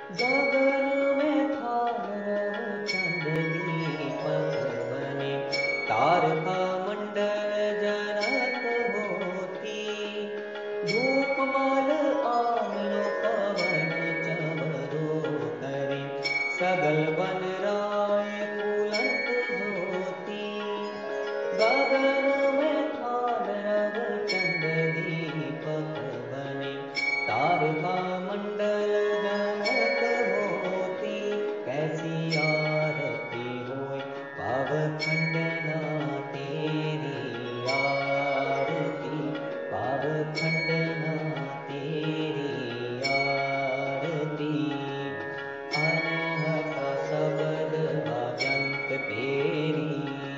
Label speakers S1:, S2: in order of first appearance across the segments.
S1: गगन में था रवचंद दीपक बने, तारका मंडल जनत होती। धूपमाल आलो पवन चमरो करे, सगल बन राय फूलत ज्योति। गगन में ठान रवचंद दीपक बने, तारका मंडल जनत होती। कैसी आरती होय पाव खंडना तेरी आरती, पाव खंडना तेरी आरती। अनहता शब्द बाजंत पेरी,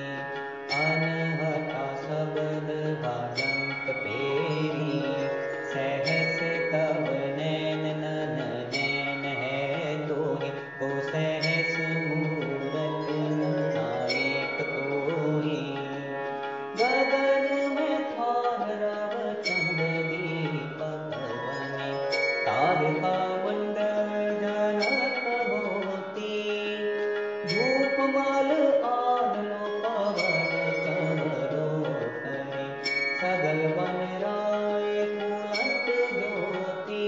S1: अनहता शब्द बाजंत पेरी। सहस तब नैन नन नैन है तोहि, को सहस मूरत नायक तोहि। गगन में ठान रवचंद दीपक बने, तारका मंडल जनत होती। धूपमाल आलो पवन चमरो करे, सगल बन राय फूलत ज्योति।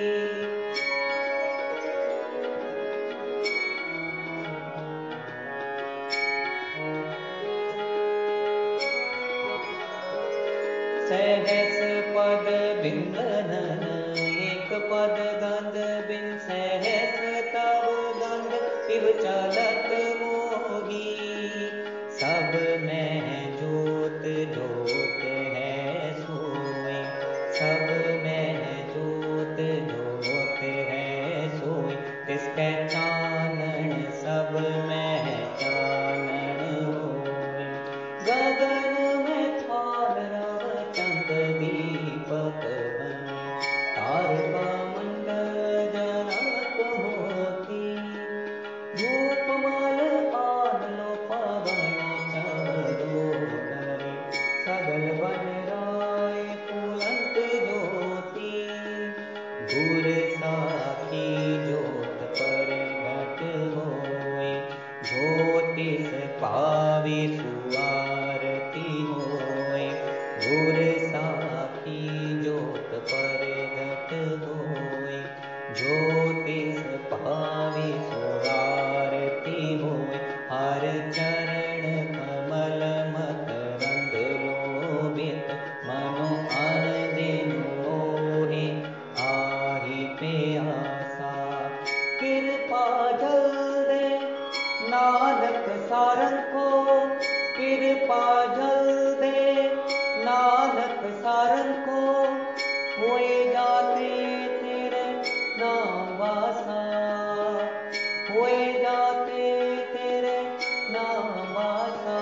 S1: सहस पद बिंदनन एक पद गंध बिन, सहस तब गंध पिब चलत मोही। सब में जोत जोत है सोई, सब में जोत जोत है सोई। तिसकै चानन सब में चानन होय। गगन में ठान रवचंद दीपक बने, तारका मंडल जनत होती। धूपमाल आलो पवन चमरो करे, सगल बन राय फूलत ज्योति। गुर साखी जोत पर घट होय, ज्योतिष पावी सुआरती होय। गुर साखी जोत पर घट होय, ज्योतिष पावी सुआरती होय। हर चरण कमल मकरंद लोभित, मनो अन दिन मोहि आहि प्यासा। कृपा जल दे नानक सारंग को, कृपा जल दे नानक सारंग को। होए जाते तेरे नाम वासा, होए जाते तेरे नाम वासा।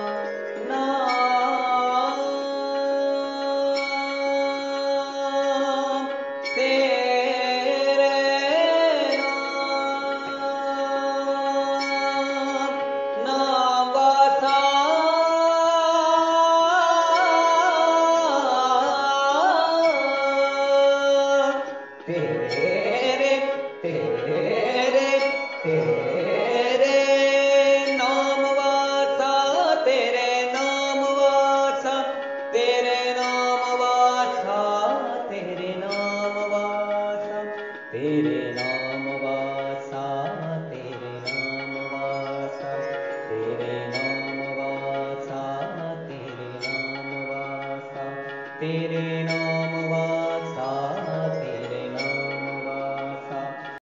S1: नाम तेरे नाम वासा। तेरे तेरे तेरे नाम वासा, तेरे नाम वासा, तेरे नाम वासा, तेरे नाम वासा, तेरे नाम वासा, तेरे नाम वासा, तेरे नाम वासा, तेरे नाम वासा, तेरे नाम